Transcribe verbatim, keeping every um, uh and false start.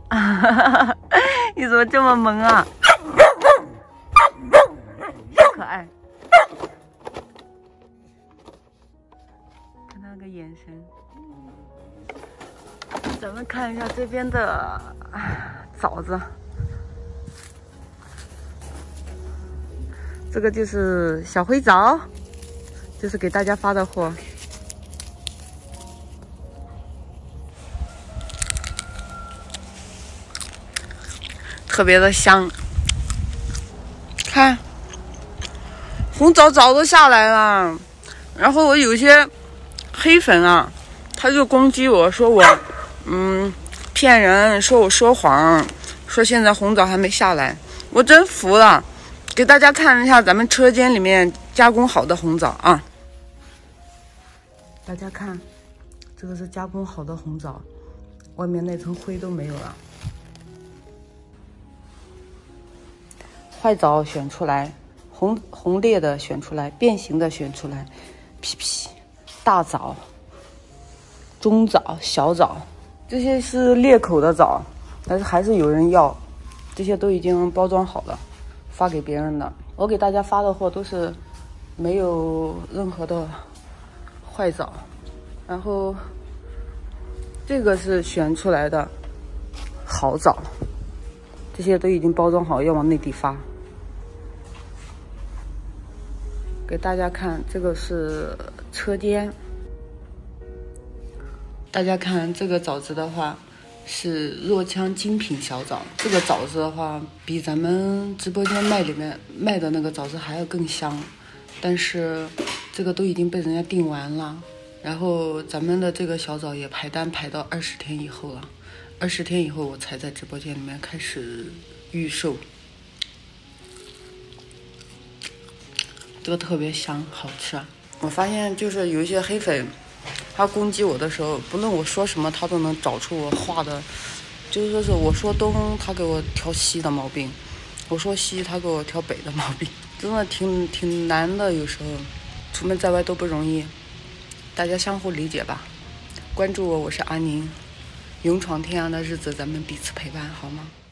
你怎么这么萌啊？可爱。看他那个眼神。咱们看一下这边的枣子。这个就是小灰枣，这是给大家发的货。特别的香，看，红枣枣都下来了。然后我有些黑粉啊，他就攻击我说我，嗯，骗人，说我说谎，说现在红枣还没下来。我真服了，给大家看一下咱们车间里面加工好的红枣啊。大家看，这个是加工好的红枣，外面那层灰都没有了。坏枣选出来，红红裂的选出来，变形的选出来，皮皮，大枣、中枣、小枣，这些是裂口的枣，但是还是有人要，这些都已经包装好了，发给别人的。我给大家发的货都是没有任何的坏枣，然后这个是选出来的好枣。这些都已经包装好，要往内地发。给大家看，这个是车间。大家看这个枣子的话，是若羌精品小枣。这个枣子的话，比咱们直播间卖里面卖的那个枣子还要更香。但是这个都已经被人家订完了，然后咱们的这个小枣也排单排到二十天以后了。二十天以后，我才在直播间里面开始预售。这个特别香，好吃啊！我发现就是有一些黑粉，他攻击我的时候，不论我说什么，他都能找出我画的，就是说是我说东，他给我挑西的毛病；我说西，他给我挑北的毛病，真的挺挺难的。有时候出门在外都不容易，大家相互理解吧。关注我，我是阿宁。勇闯天涯的日子，咱们彼此陪伴，好吗？